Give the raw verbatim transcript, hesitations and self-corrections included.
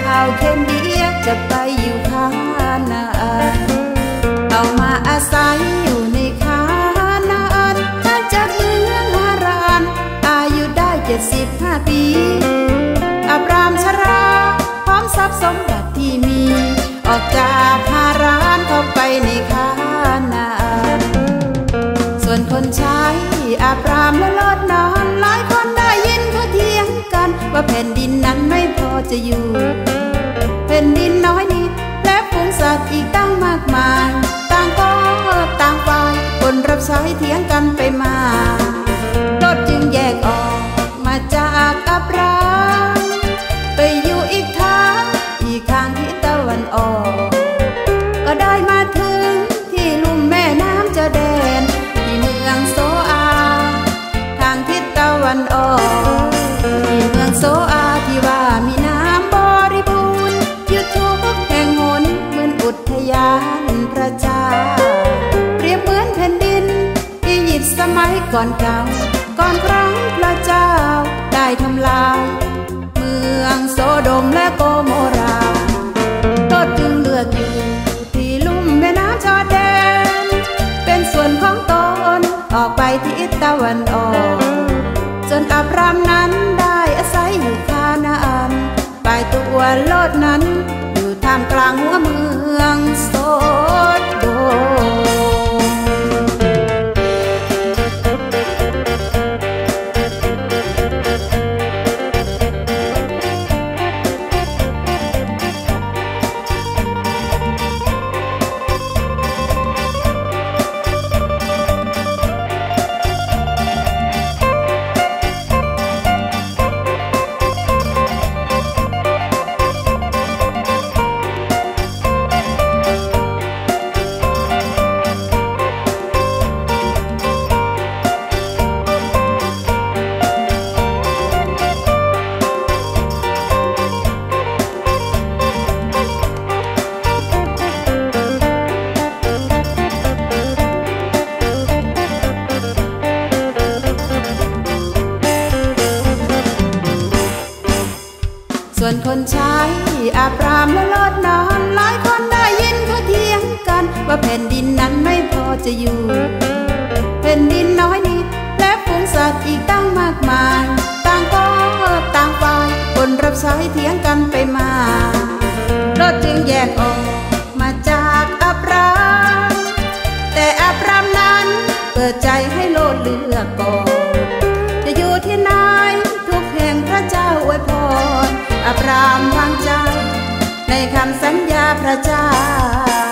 าวเคนเดียจะไปอยู่คานาอันเอามาอาศัยอยู่ในคานาอันท่านจากเมืองฮารานอายุได้เจ็ดสิบห้าปีอับรามชราพร้อมทรัพย์สมบัติที่มีออกจากฮารานเข้าไปในคานาอันส่วนคนใช้อับรามและโลดนอนหลายคนได้ยินเขาเถียงกันว่าแผ่นดินนั้นไม่พอจะอยู่แผ่นดินน้อยนิดและฝูงสัตว์อีกตั้งมากมายต่างก็ต่างฝ่ายคนรับใช้เถียงกันไปมาโลดจึงแยกออกมาจากอับรามไปอยู่อีกทางอีกข้างทิศตะวันออกก็ได้มาถึงที่ลุ่มแม่น้ำจอร์แดนที่เมืองโซอาทางทิศตะวันออกที่เมืองโซอาที่ว่ามีน้ำบริบูรณ์อยู่ทุกแห่งหนเหมือนอุทยานพระเจ้าเปรียบเหมือนแผ่นดินอียิปต์สมัยก่อนเก่าก่อนครั้งพระเจ้าได้ทำลายเมืองโซโดมและโกโมราโลดจึงเลือกอยู่ที่ลุ่มแม่น้ำจอร์แดนเป็นส่วนของตนออกไปทิศตะวันออกจนอับรามนั้นได้อาศัยอยู่คานาอันปลายตัวโลดนั้นอยู่ท่ามกลางหัวเมืองโซโดมส่วนคนใช้อับรามและโลดนอนหลายคนได้ยินเขาเถียงกันว่าแผ่นดินนั้นไม่พอจะอยู่แผ่นดินน้อยนิดและฝูงสัตว์อีกตั้งมากมายต่างก็ต่างฝ่ายคนรับใช้เถียงกันไปมาโลดจึงแยกออกมาจากอับรามแต่อับรามนั้นเปิดใจให้โลดเลือกก่อนจะอยู่ที่ไหนทุกแห่งพระเจ้าอวยพรอับรามวางใจในคำสัญญาพระเจ้า